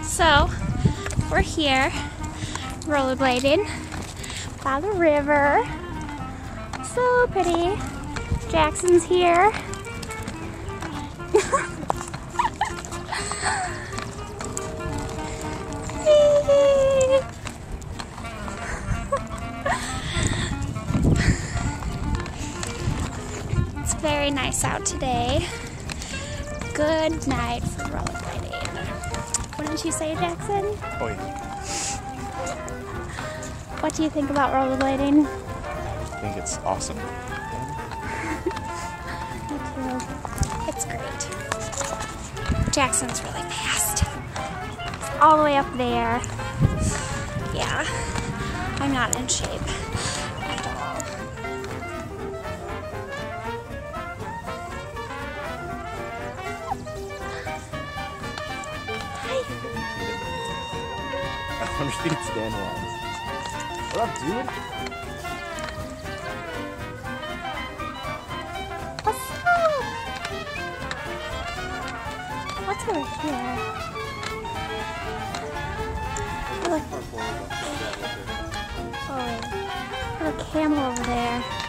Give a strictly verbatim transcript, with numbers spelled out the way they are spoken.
So, we're here rollerblading by the river. So pretty. Jackson's here. It's very nice out today. Good night for rollerblading. Wouldn't you say, Jackson? Oh yeah. What do you think about rollerblading? I think it's awesome. Me too. It's great. Jackson's really fast. It's all the way up there. Yeah, I'm not in shape at all. Hi. I wonder if he can stand one. What up, dude? What's up? What's over here? Oh, look. Oh, there's a camel over there.